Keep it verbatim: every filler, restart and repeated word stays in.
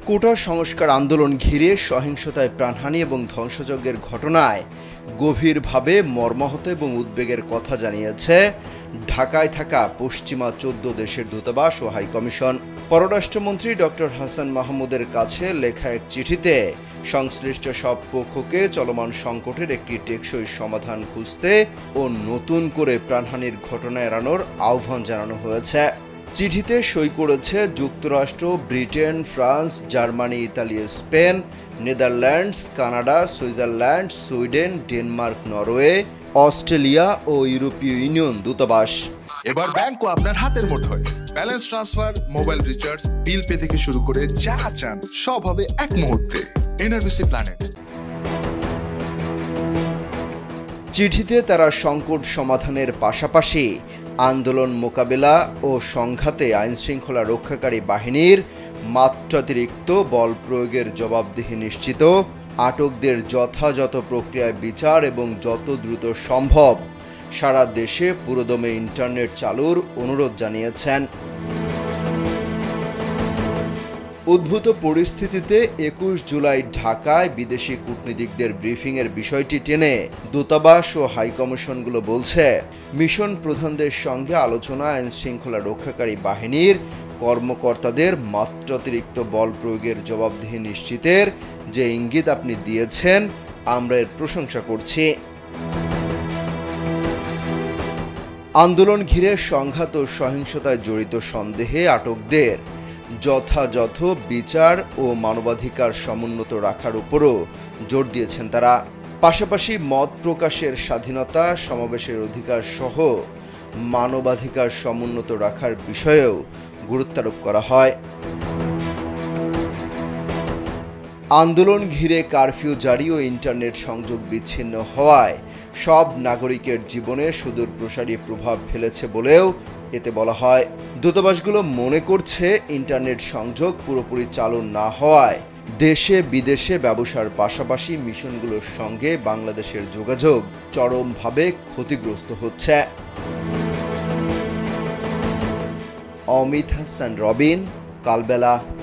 কোটা সংস্কার আন্দোলন ঘিরে সহিংসতায় প্রাণহানি এবং ধ্বংসযজ্ঞের ঘটনায় গভীরভাবে মর্মাহত এবং উদ্বেগের কথা জানিয়েছে ঢাকায় থাকা পশ্চিমা চোদ্দ দেশের দূতাবাস ও হাইকমিশন। পররাষ্ট্রমন্ত্রী ডক্টর হাসান মাহমুদের কাছে লেখা এক চিঠিতে সংশ্লিষ্ট সব পক্ষকে চলমান সংকটের একটি টেকসই সমাধান খুঁজতে ও নতুন করে প্রাণহানির ঘটনা এড়ানোর আহ্বান জানানো হয়েছে। চিঠিতে সই করেছে যুক্তরাষ্ট্র, Britain, France, Germany, Italy, Spain, Netherlands, Canada, Switzerland, Sweden, Denmark, Norway, Australia ও ইউরোপীয় ইউনিয়ন দূতাবাস। এবার ব্যাংকও আপনার হাতের মুঠোয়। Balance transfer, mobile recharge, bill pay থেকে শুরু করে যা চান সব হবে এক মুহূর্তে। NRBC Planet. চিঠিতে তারা সংকট সমাধানের পাশাপাশি আন্দোলন মোকাবেলা ও সংঘাতে আইনশৃঙ্খলা রক্ষাকারী বাহিনীর মাত্রাতিরিক্ত বল প্রয়োগের জবাবদিহি নিশ্চিত, আটকদের যথাযথ প্রক্রিয়ায় বিচার এবং যত দ্রুত সম্ভব সারা দেশে পুরোদমে ইন্টারনেট চালুর অনুরোধ জানিয়েছেন। উদ্ভূত পরিস্থিতিতে একুশ জুলাই ঢাকায় বিদেশি কূটনীতিকদের ব্রিফিংয়ের বিষয়টি টেনে দূতাবাস ও হাইকমিশনগুলো বলছে, মিশন প্রধানদের সঙ্গে আলোচনা আইনশৃঙ্খলা রক্ষাকারী বাহিনীর কর্মকর্তাদের মাত্রাতিরিক্ত বল প্রয়োগের জবাবদিহি নিশ্চিতের যে ইঙ্গিত আপনি দিয়েছেন, আমরা এর প্রশংসা করছি। আন্দোলন ঘিরে সংঘাত ও সহিংসতায় জড়িত সন্দেহে আটকদের যথাযথ বিচার ও মানবাধিকার সমুন্নত রাখার উপরও জোর দিয়েছেন তারা। পাশাপাশি মত প্রকাশের স্বাধীনতা, সমাবেশের অধিকার সহ মানবাধিকার সমুন্নত রাখার বিষয়েও গুরুত্বারোপ করা হয়। আন্দোলন ঘিরে কারফিউ জারি ও ইন্টারনেট সংযোগ বিচ্ছিন্ন হওয়ায় সব নাগরিকের জীবনে সুদূর প্রসারী প্রভাব ফেলেছে বলেও এতে বলা হয়। দূতাবাসগুলো মনে করছে, ইন্টারনেট সংযোগ পুরোপুরি চালু না হওয়ায় দেশে বিদেশে ব্যবসার পাশাপাশি মিশনগুলোর সঙ্গে বাংলাদেশের যোগাযোগ চরমভাবে ক্ষতিগ্রস্ত হচ্ছে। অমিত হাসান রবিন, কালবেলা।